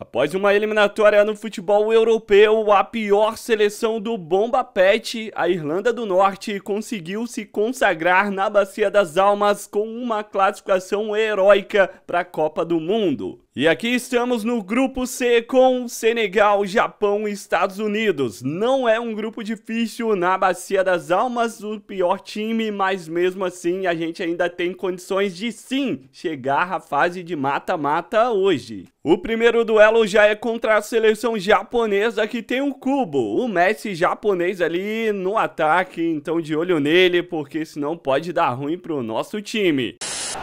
Após uma eliminatória no futebol europeu, a pior seleção do Bomba Pet, a Irlanda do Norte, conseguiu se consagrar na Bacia das Almas com uma classificação heróica para a Copa do Mundo. E aqui estamos no grupo C com Senegal, Japão e Estados Unidos. Não é um grupo difícil na Bacia das Almas, o pior time, mas mesmo assim a gente ainda tem condições de sim chegar à fase de mata-mata hoje. O primeiro duelo já é contra a seleção japonesa que tem um Kubo, o Messi japonês ali no ataque, então de olho nele porque senão pode dar ruim pro nosso time.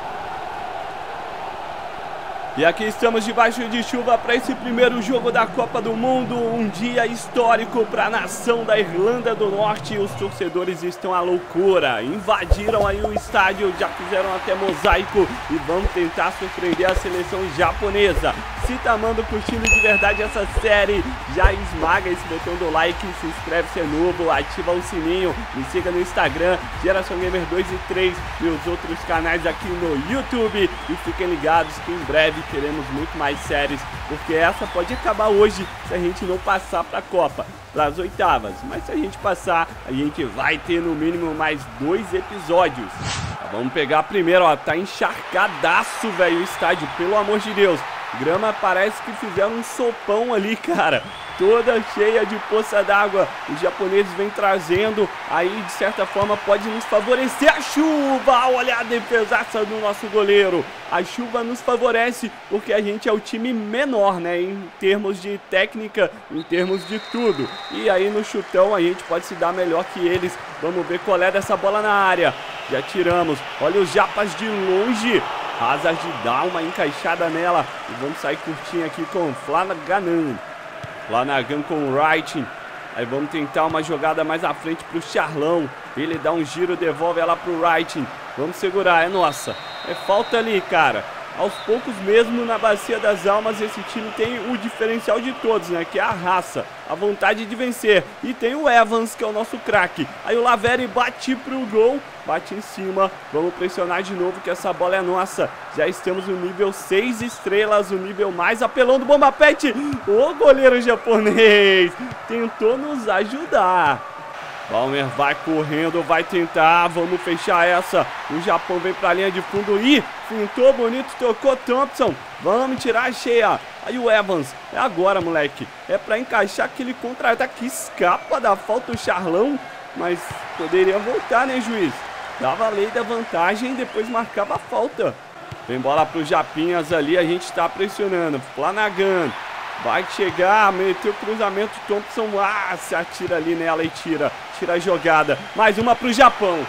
E aqui estamos debaixo de chuva para esse primeiro jogo da Copa do Mundo, um dia histórico para a nação da Irlanda do Norte. Os torcedores estão à loucura, invadiram aí o estádio, já fizeram até mosaico e vão tentar surpreender a seleção japonesa. Se tá amando, curtindo de verdade essa série, já esmaga esse botão do like, se inscreve se é novo, ativa o sininho, me siga no Instagram, Geração Gamer 2 e 3 e os outros canais aqui no YouTube e fiquem ligados que em breve teremos muito mais séries, porque essa pode acabar hoje se a gente não passar para a Copa, para as oitavas. Mas se a gente passar, a gente vai ter no mínimo mais 2 episódios. Tá, vamos pegar primeiro, ó, tá encharcadaço, velho, o estádio, pelo amor de Deus. Grama parece que fizeram um sopão ali, cara. Toda cheia de poça d'água. Os japoneses vêm trazendo, aí de certa forma pode nos favorecer a chuva. Olha a defesaça do nosso goleiro. A chuva nos favorece porque a gente é o time menor, né, em termos de técnica, em termos de tudo. E aí no chutão a gente pode se dar melhor que eles. Vamos ver qual é dessa bola na área. Já tiramos. Olha os japas de longe. Hazard dá uma encaixada nela. E vamos sair curtinho aqui com Flanagan. Flanagan com o Wright. Aí vamos tentar uma jogada mais à frente pro Charlão. Ele dá um giro, devolve ela pro Wright. Vamos segurar, é nossa. É falta ali, cara. Aos poucos mesmo na Bacia das Almas esse time tem o diferencial de todos, né? Que é a raça, a vontade de vencer. E tem o Evans, que é o nosso craque. Aí o Laveri bate pro gol, bate em cima. Vamos pressionar de novo que essa bola é nossa. Já estamos no nível 6 estrelas, o nível mais apelão do Bomba Pet. O goleiro japonês tentou nos ajudar. Palmer vai correndo, vai tentar, vamos fechar essa. O Japão vem pra linha de fundo e fintou bonito, tocou Thompson. Vamos tirar a cheia. Aí o Evans, é agora, moleque. É pra encaixar aquele contra-ataque. Escapa da falta o Charlão, mas poderia voltar, né, juiz? Dava a lei da vantagem e depois marcava a falta. Vem bola pro Japinhas ali, a gente tá pressionando. Flanagan. Vai chegar, meteu o cruzamento, Thompson, se atira ali nela e tira a jogada. Mais uma pro Japão.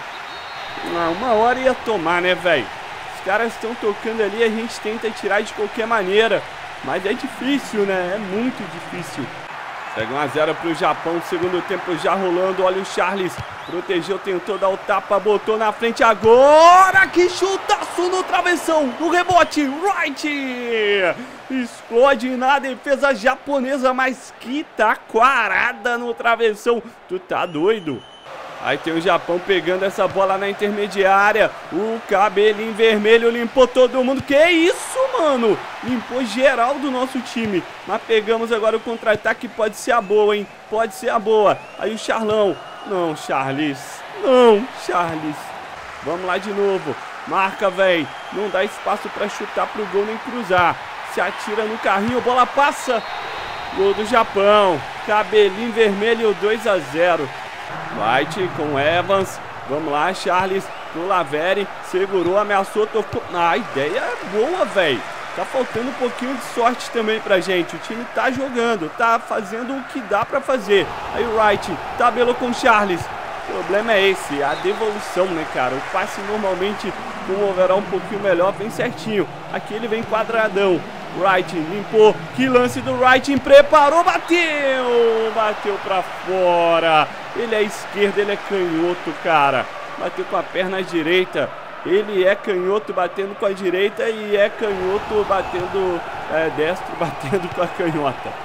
Uma hora ia tomar, né, velho? Os caras estão tocando ali, a gente tenta tirar de qualquer maneira. Mas é difícil, né? É muito difícil. Segue 1 a 0 pro Japão, segundo tempo já rolando. Olha o Charles, protegeu, tentou dar o tapa, botou na frente agora. Que chutaço no travessão, no rebote, Wright! Explode na defesa japonesa, mas que taquarada no travessão. Tu tá doido? Aí tem o Japão pegando essa bola na intermediária. O cabelinho vermelho limpou todo mundo. Que isso, mano? Limpou geral do nosso time. Mas pegamos agora o contra-ataque. Pode ser a boa, hein? Pode ser a boa. Aí o Charlão. Não, Charles. Não, Charles. Vamos lá de novo. Marca, velho. Não dá espaço pra chutar pro gol nem cruzar. Se atira no carrinho. Bola passa. Gol do Japão. Cabelinho vermelho 2 a 0. White com Evans. Vamos lá, Charles pro Laveri. Segurou, ameaçou, tocou. A ideia é boa, velho. Tá faltando um pouquinho de sorte também pra gente. O time tá jogando, tá fazendo o que dá pra fazer. Aí o Wright tabelou com o Charles. O problema é esse, a devolução, né, cara? O passe normalmente com um overall um pouquinho melhor vem certinho. Aqui ele vem quadradão. Wright limpou, que lance do Wright, preparou, bateu! Bateu pra fora. Ele é esquerdo, ele é canhoto, cara. Bateu com a perna direita. Ele é canhoto batendo com a direita e é canhoto batendo, destro batendo com a canhota.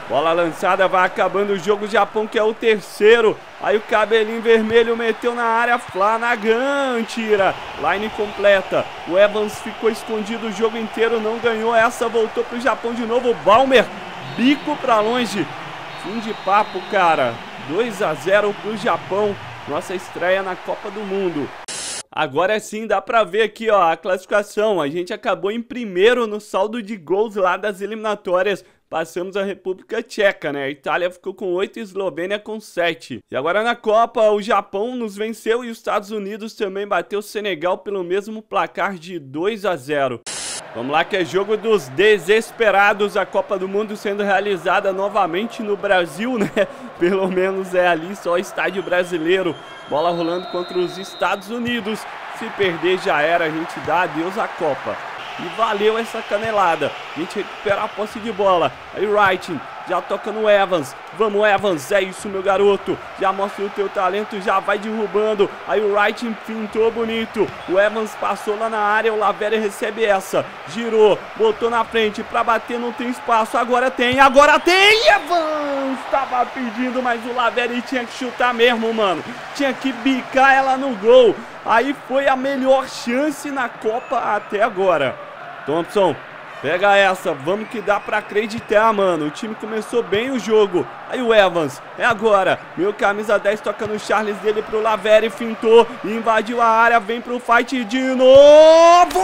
Bola lançada, vai acabando o jogo. O Japão que é o terceiro. Aí o cabelinho vermelho meteu na área. Flanagan tira. Line completa. O Evans ficou escondido o jogo inteiro. Não ganhou essa. Voltou pro Japão de novo. O Balmer. Bico pra longe. Fim de papo, cara. 2-0 pro Japão. Nossa estreia na Copa do Mundo. Agora sim dá pra ver aqui, ó, a classificação. A gente acabou em primeiro no saldo de gols lá das eliminatórias. Passamos a República Tcheca, né? A Itália ficou com 8 e a Eslovênia com 7. E agora na Copa, o Japão nos venceu e os Estados Unidos também bateu o Senegal pelo mesmo placar de 2-0. Vamos lá que é jogo dos desesperados, a Copa do Mundo sendo realizada novamente no Brasil, né? Pelo menos é ali só o estádio brasileiro. Bola rolando contra os Estados Unidos. Se perder já era, a gente dá adeus à Copa. E valeu essa canelada. A gente recupera a posse de bola. Aí o Wright já toca no Evans. Vamos, Evans. É isso, meu garoto. Já mostra o teu talento. Já vai derrubando. Aí o Wright pintou bonito. O Evans passou lá na área. O Laveri recebe essa. Girou. Botou na frente. Pra bater não tem espaço. Agora tem. Agora tem. Evans tava pedindo, mas o Laveri tinha que chutar mesmo, mano. Tinha que bicar ela no gol. Aí foi a melhor chance na Copa até agora. Thompson, pega essa, vamos que dá pra acreditar, mano. O time começou bem o jogo. Aí o Evans, é agora. Meu camisa 10 toca no Charles dele pro Laveri, fintou, invadiu a área, vem pro fight de novo.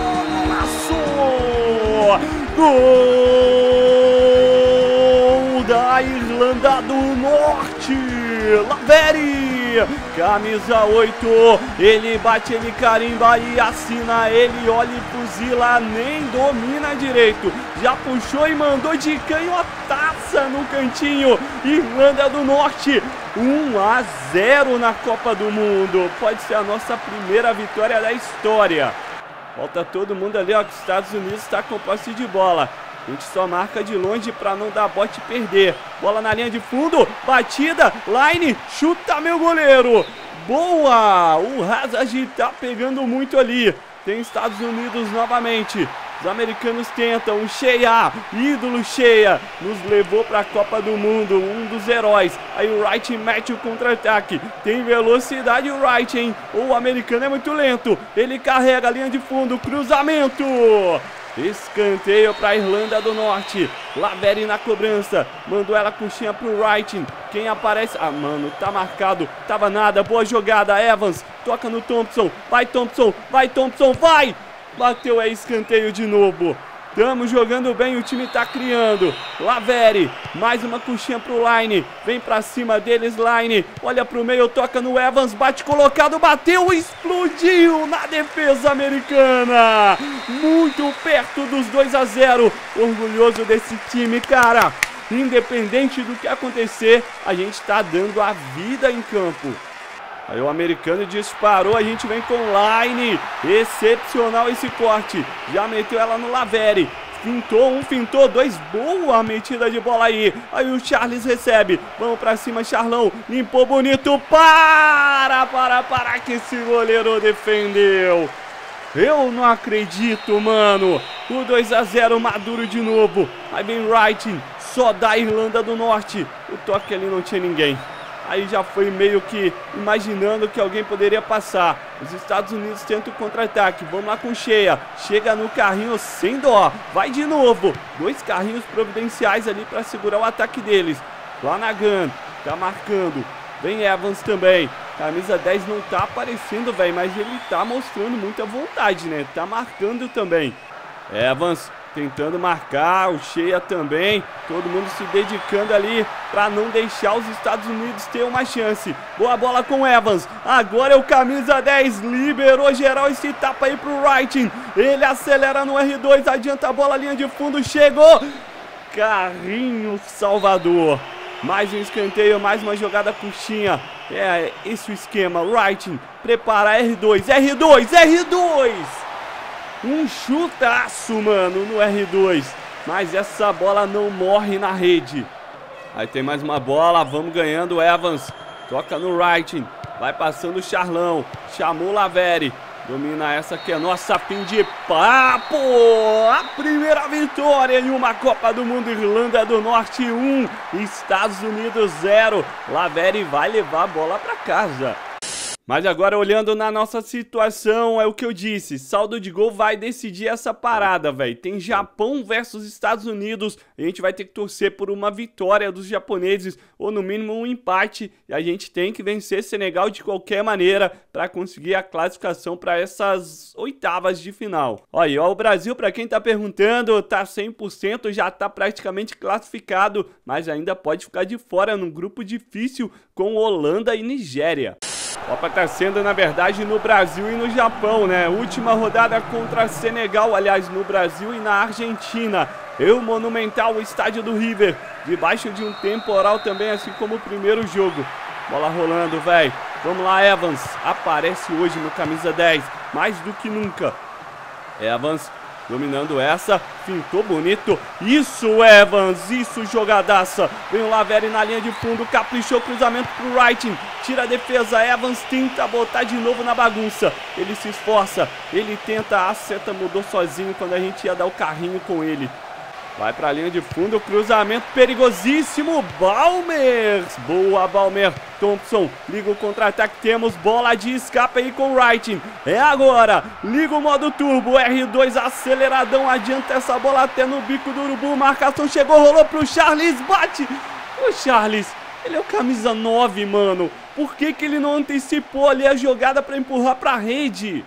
Gol da Irlanda do Norte. Laveri. Camisa 8, ele bate, ele carimba e assina, ele olha e fuzila, nem domina direito, já puxou e mandou de canhotaça no cantinho. Irlanda do Norte, 1-0 na Copa do Mundo, pode ser a nossa primeira vitória da história. Volta todo mundo ali, ó, que os Estados Unidos está com posse de bola. A gente só marca de longe para não dar bote e perder. Bola na linha de fundo, batida, line, chuta meu goleiro. Boa! O Hazard tá pegando muito ali. Tem Estados Unidos novamente. Os americanos tentam, Shea, ídolo Shea, nos levou para a Copa do Mundo, um dos heróis. Aí o Wright mete o contra-ataque, tem velocidade o Wright, hein? O americano é muito lento, ele carrega a linha de fundo, cruzamento. Escanteio para a Irlanda do Norte. Laveri na cobrança. Mandou ela coxinha pro Wright. Quem aparece? Ah, mano, tá marcado. Tava nada. Boa jogada. Evans. Toca no Thompson. Vai, Thompson. Vai, Thompson. Vai! Bateu, é escanteio de novo. Tamo jogando bem, o time tá criando. Laveri, mais uma coxinha pro Line. Vem pra cima deles, Line. Olha pro meio, toca no Evans. Bate colocado, bateu, explodiu na defesa americana. Muito perto dos 2-0. Orgulhoso desse time, cara. Independente do que acontecer, a gente tá dando a vida em campo. Aí o americano disparou, a gente vem com Line. Excepcional esse corte. Já meteu ela no Laveri. Fintou um, fintou dois. Boa metida de bola aí. Aí o Charles recebe. Vamos pra cima, Charlão. Limpou bonito. Para que esse goleiro defendeu. Eu não acredito, mano. O 2-0 maduro de novo. Aí vem Wright. Só da Irlanda do Norte. O toque ali não tinha ninguém. Aí já foi meio que imaginando que alguém poderia passar. Os Estados Unidos tentam o contra-ataque. Vamos lá com Shea. Chega no carrinho sem dó. Vai de novo. 2 carrinhos providenciais ali para segurar o ataque deles. Flanagan tá marcando. Vem Evans também. Camisa 10 não tá aparecendo, velho, mas ele tá mostrando muita vontade, né? Tá marcando também. Evans tentando marcar, o Shea também, todo mundo se dedicando ali para não deixar os Estados Unidos ter uma chance. Boa bola com Evans, agora é o camisa 10, liberou geral esse tapa aí pro Wright, ele acelera no R2, adianta a bola, linha de fundo, chegou, carrinho Salvador. Mais um escanteio, mais uma jogada coxinha. É esse o esquema, Wright, prepara R2, R2, R2. Um chutaço, mano, no R2. Mas essa bola não morre na rede. Aí tem mais uma bola, vamos ganhando. Evans toca no Wright. Vai passando o Charlão. Chamou o Laveri. Domina essa que é nossa, fim de papo. A primeira vitória em uma Copa do Mundo. Irlanda do Norte 1, Estados Unidos 0. Laveri vai levar a bola para casa. Mas agora, olhando na nossa situação, é o que eu disse, saldo de gol vai decidir essa parada, velho. Tem Japão versus Estados Unidos, a gente vai ter que torcer por uma vitória dos japoneses, ou no mínimo um empate, e a gente tem que vencer Senegal de qualquer maneira para conseguir a classificação para essas oitavas de final. Olha, ó, o Brasil, para quem tá perguntando, tá 100%, já tá praticamente classificado, mas ainda pode ficar de fora num grupo difícil com Holanda e Nigéria. Copa tá sendo, na verdade, no Brasil e no Japão, né? Última rodada contra Senegal, aliás, no Brasil e na Argentina. O monumental estádio do River, debaixo de um temporal também, assim como o primeiro jogo. Bola rolando, velho. Vamos lá, Evans. Aparece hoje no camisa 10, mais do que nunca. Evans dominando essa, pintou bonito. Isso, Evans, isso, jogadaça. Vem o Laveri na linha de fundo, caprichou, cruzamento pro Wright. Tira a defesa, Evans tenta botar de novo na bagunça. Ele se esforça, ele tenta, a seta mudou sozinho quando a gente ia dar o carrinho com ele. Vai pra linha de fundo, cruzamento perigosíssimo, Balmer. Boa, Balmer. Thompson, liga o contra-ataque, temos bola de escape aí com o Wright. É agora, liga o modo turbo, R2 aceleradão, adianta essa bola até no bico do urubu, marcação chegou, rolou pro Charles, bate. O Charles, ele é o camisa 9, mano. Por que que ele não antecipou ali a jogada pra empurrar pra rede?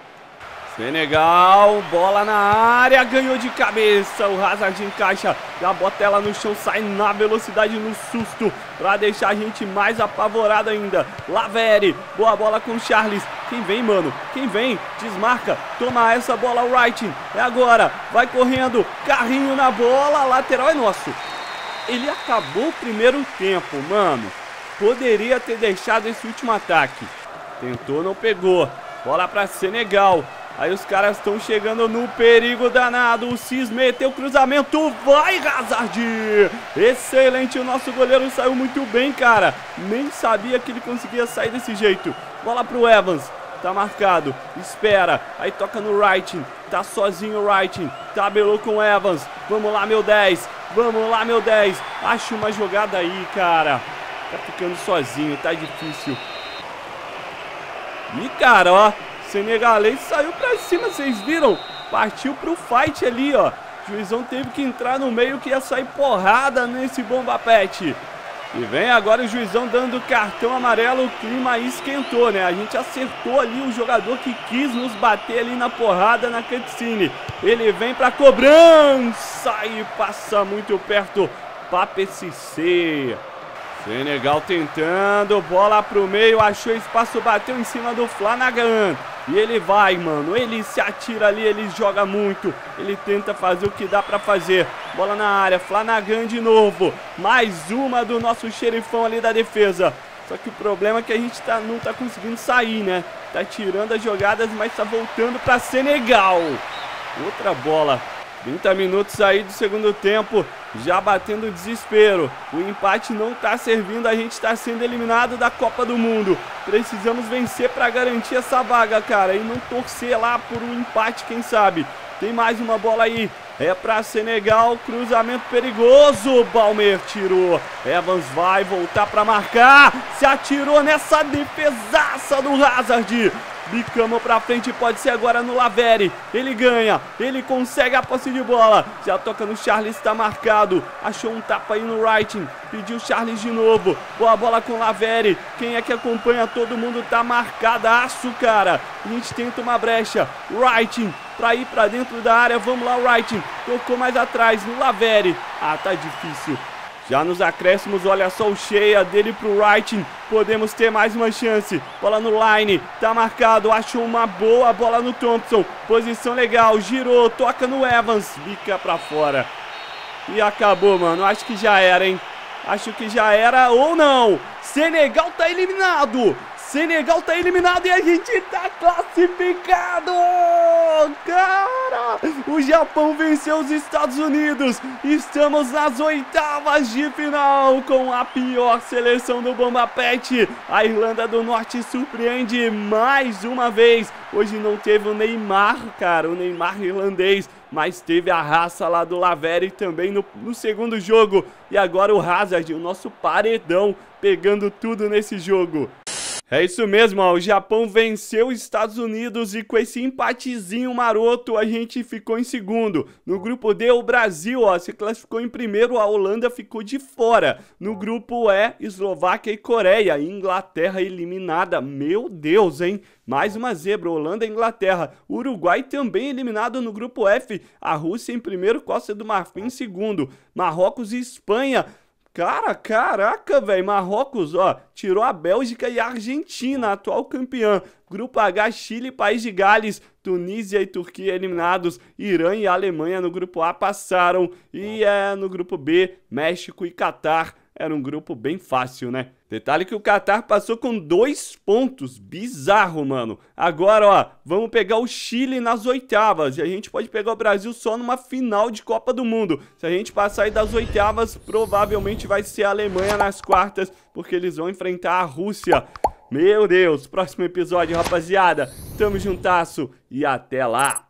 Senegal, bola na área, ganhou de cabeça, o Hazard encaixa, já bota ela no chão, sai na velocidade, no susto, pra deixar a gente mais apavorado ainda. Laveri, boa bola com o Charles, quem vem, mano? Quem vem? Desmarca, toma essa bola, o Wright, é agora, vai correndo, carrinho na bola, lateral é nosso. Ele acabou o primeiro tempo, mano, poderia ter deixado esse último ataque, tentou, não pegou, bola pra Senegal. Aí os caras estão chegando no perigo danado. O Cis meteu o cruzamento. Vai, Hazard! Excelente, o nosso goleiro saiu muito bem, cara. Nem sabia que ele conseguia sair desse jeito. Bola pro Evans. Tá marcado. Espera. Aí toca no Wright. Tá sozinho o Wright. Tabelou com o Evans. Vamos lá, meu 10. Vamos lá, meu 10. Acha uma jogada aí, cara. Tá ficando sozinho. Tá difícil. E, cara, ó. Senegalês saiu pra cima, vocês viram? Partiu pro fight ali, ó. O juizão teve que entrar no meio que ia sair porrada nesse bomba pet. E vem agora o juizão dando cartão amarelo, o clima aí esquentou, né? A gente acertou ali o jogador que quis nos bater ali na porrada na cutscene. Ele vem pra cobrança e passa muito perto. Pape SC. Senegal tentando, bola pro meio, achou espaço, bateu em cima do Flanagan. E ele vai, mano, ele se atira ali, ele joga muito, ele tenta fazer o que dá pra fazer. Bola na área, Flanagan de novo, mais uma do nosso xerifão ali da defesa. Só que o problema é que a gente não tá conseguindo sair, né? Tá tirando as jogadas, mas tá voltando pra Senegal. Outra bola. 30 minutos aí do segundo tempo, já batendo desespero. O empate não tá servindo, a gente tá sendo eliminado da Copa do Mundo. Precisamos vencer para garantir essa vaga, cara, e não torcer lá por um empate, quem sabe. Tem mais uma bola aí, é pra Senegal, cruzamento perigoso, Balmer tirou. Evans vai voltar para marcar, se atirou nessa defesaça do Hazard. Bicamos pra frente, pode ser agora no Laveri. Ele ganha, ele consegue a posse de bola. Já toca no Charles, tá marcado. Achou um tapa aí no Wright. Pediu o Charles de novo. Boa bola com o Laveri. Quem é que acompanha? Todo mundo tá marcadaço, cara. A gente tenta uma brecha. Wright pra ir pra dentro da área. Vamos lá, Wright. Tocou mais atrás no Laveri. Ah, tá difícil. Já nos acréscimos, olha só o cheia dele pro Wright. Podemos ter mais uma chance. Bola no line, tá marcado. Achou uma boa bola no Thompson. Posição legal, girou, toca no Evans. Bica pra fora. E acabou, mano. Acho que já era, hein? Acho que já era ou não. Senegal tá eliminado. Senegal tá eliminado e a gente tá classificado! cara! O Japão venceu os Estados Unidos. Estamos nas oitavas de final com a pior seleção do Bomba Pet. A Irlanda do Norte surpreende mais uma vez. Hoje não teve o Neymar, cara, o Neymar irlandês, mas teve a raça lá do Laveri também no segundo jogo. E agora o Hazard, o nosso paredão, pegando tudo nesse jogo. É isso mesmo, ó, o Japão venceu os Estados Unidos e com esse empatezinho maroto a gente ficou em segundo. No grupo D, o Brasil, ó, se classificou em primeiro, a Holanda ficou de fora. No grupo E, Eslováquia e Coreia, Inglaterra eliminada. Meu Deus, hein? Mais uma zebra, Holanda e Inglaterra. Uruguai também eliminado no grupo F, a Rússia em primeiro, Costa do Marfim em segundo. Marrocos e Espanha. Cara, caraca, velho, Marrocos, ó, tirou a Bélgica e a Argentina, atual campeã. Grupo H, Chile, País de Gales, Tunísia e Turquia eliminados. Irã e Alemanha no grupo A passaram. E no grupo B, México e Catar. Era um grupo bem fácil, né? Detalhe que o Catar passou com 2 pontos. Bizarro, mano. Agora, ó, vamos pegar o Chile nas oitavas. E a gente pode pegar o Brasil só numa final de Copa do Mundo. Se a gente passar aí das oitavas, provavelmente vai ser a Alemanha nas quartas, porque eles vão enfrentar a Rússia. Meu Deus, próximo episódio, rapaziada. Tamo juntasso e até lá.